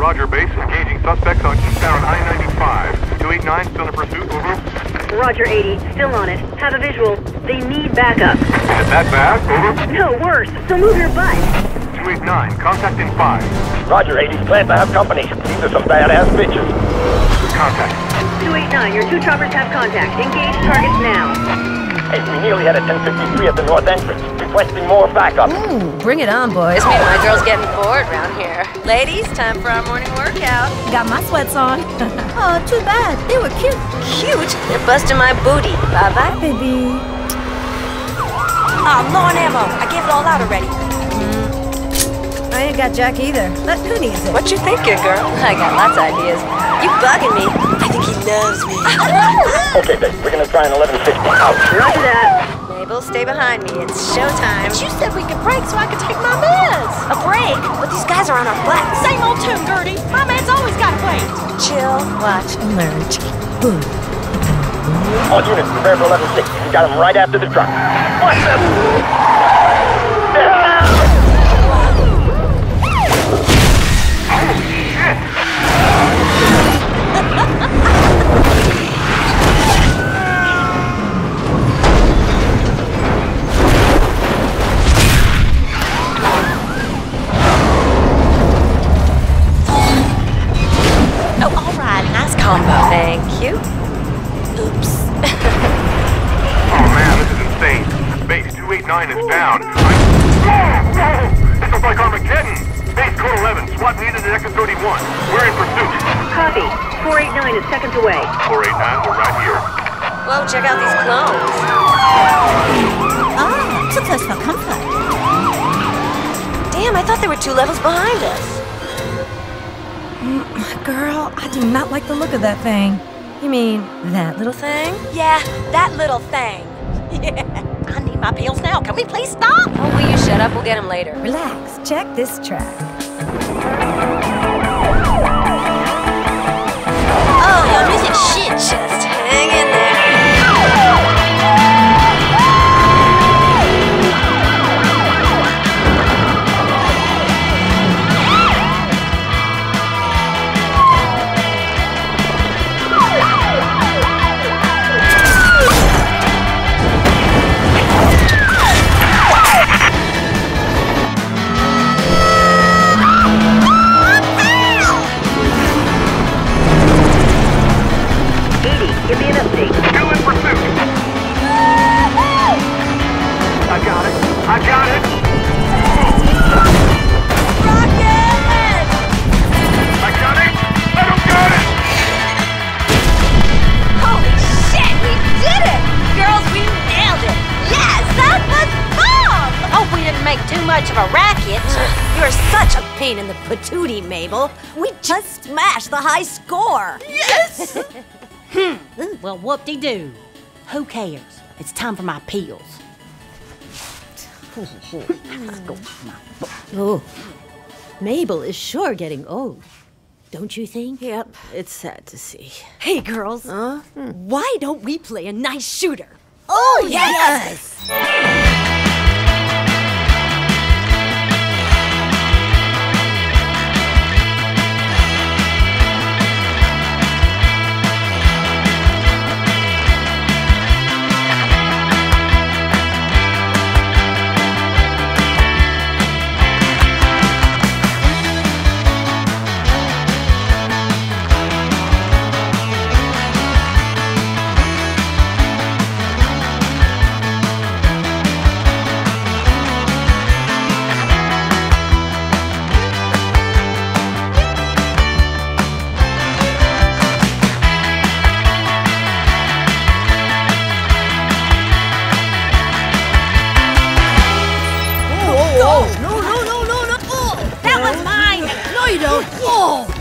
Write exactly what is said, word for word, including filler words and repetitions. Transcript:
Roger, base. Engaging suspects on eastbound I ninety-five. two eight nine, still in pursuit, over. Roger, eighty. Still on it. Have a visual. They need backup. Is it that bad? Over. No, worse. So move your butt. two eight nine, contact in five. Roger, eighty. Glad to have company. These are some badass bitches. Contact. two eight nine, your two choppers have contact. Engage targets now. Hey, we nearly had a ten fifty-three at the north entrance. Requesting more backup. Ooh, bring it on, boys. Maybe my girl's getting bored around here. Ladies, time for our morning workout. Got my sweats on. Oh, too bad. They were cute. Cute? You're busting my booty. Bye-bye. Baby. Ah, low on ammo. I gave it all out already. Mm. I ain't got Jack either. But who needs it? What you thinking, girl? I got lots of ideas. You bugging me. I think he loves me. Okay, babe. We're gonna try an eleven sixty. Out. Roger that. Mabel, stay behind me. It's showtime. You said we could break so I could take my meds. A break? But these guys are on our butts. Same old tune, Gertie. My man's always got to wait. Chill, watch, and learn. Boom. All units, prepare for eleven sixty. We got them right after the truck. What's up? Thank you. Oops. Oh man, this is insane. Base two eight nine is down. I'm... This looks like Armageddon. Base code eleven, SWAT needed at exit thirty-one. We're in pursuit. Copy. four eight nine is seconds away. four eight nine, we're right here. Whoa, check out these clones. Ah, too close for comfort. Damn, I thought there were two levels behind us. Girl, I do not like the look of that thing. You mean that little thing? Yeah, that little thing. Yeah. I need my pills now. Can we please stop? Oh, will you shut up? We'll get him later. Relax. Check this track. Oh, you're missing shit. Just hang in there. Give me an update. Still in pursuit. I got it. I got it. Rocket! I got it. I don't got it. Holy shit, we did it! Girls, we nailed it! Yes, that was bomb! Hope we didn't make too much of a racket. You're such a pain in the patootie, Mabel. We just smashed the high score. Yes! Hmm. Well, whoop-de-doo. Who cares? It's time for my pills. Let's go. Oh, Mabel is sure getting old. Don't you think? Yep, it's sad to see. Hey, girls. Huh? Why don't we play a nice shooter? Oh, yes! That was mine! No, you don't. Oh.